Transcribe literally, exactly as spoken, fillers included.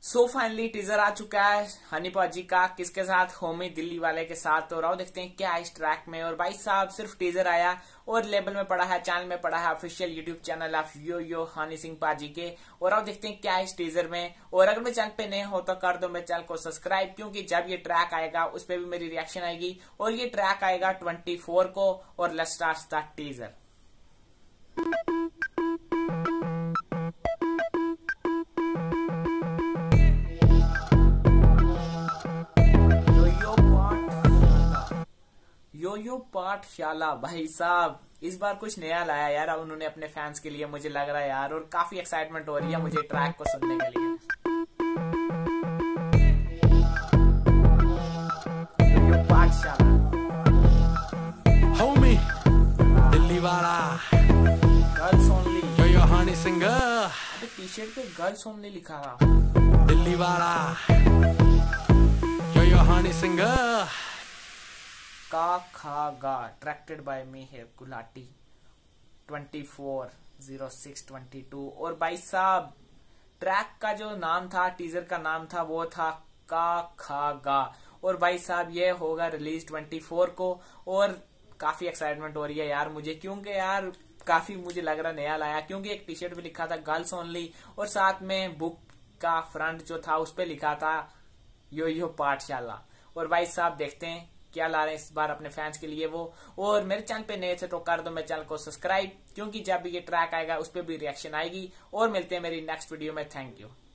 So finally teaser आ चुका है हनी पाजी का, किसके साथ? होमी दिल्ली वाले के साथ। तो राव देखते हैं क्या है इस ट्रैक में। और भाई साहब सिर्फ टीजर आया और लेबल में पड़ा है, चैनल में पड़ा है, official YouTube channel of yo yo Honey Singh पाजी के। और अब देखते हैं क्या है इस टीजर में। और अगर मेरे चैनल पे नए हो तो कर दो मेरे चैनल को सब्सक्राइब, क्योंकि जब ये ट्रैक आएगा उस पर भी मेरी रिएक्शन आएगी। और ये ट्रैक आएगा ट्वेंटी फोर को। और let's start the teaser. Yo yo Pathshala, भाई साहब इस बार कुछ नया लाया यार उन्होंने अपने फैंस के लिए, मुझे लग रहा है यार। और काफी एक्साइटमेंट हो रही है मुझे ट्रैक को सुनने के लिए। यो यो पाठशाला, होमी दिल्ली वाला, girls only. Yo yo Honey Singh, अबे टी शर्ट पे गर्ल्स ओनली लिखा था। दिल्ली वाला, यो यो हनी सिंह। का खा गा ट्रैक्टेड बाय मी है Gulati twenty four zero six twenty two. और भाई साहब ट्रैक का जो नाम था, टीजर का नाम था, वो था का खा गा। और भाई साहब ये होगा रिलीज ट्वेंटी फोर को। और काफी एक्साइटमेंट हो रही है यार मुझे, क्योंकि यार काफी मुझे लग रहा नया लाया, क्योंकि एक टी शर्ट पे लिखा था गर्ल्स ओनली और साथ में बुक का फ्रंट जो था उस पे लिखा था यो यो पाठशाला। और भाई साहब देखते हैं क्या ला रहे हैं इस बार अपने फैंस के लिए वो। और मेरे चैनल पे नए थे तो कर दो मेरे चैनल को सब्सक्राइब, क्योंकि जब भी ये ट्रैक आएगा उस पर भी रिएक्शन आएगी। और मिलते हैं मेरी नेक्स्ट वीडियो में। Thank you.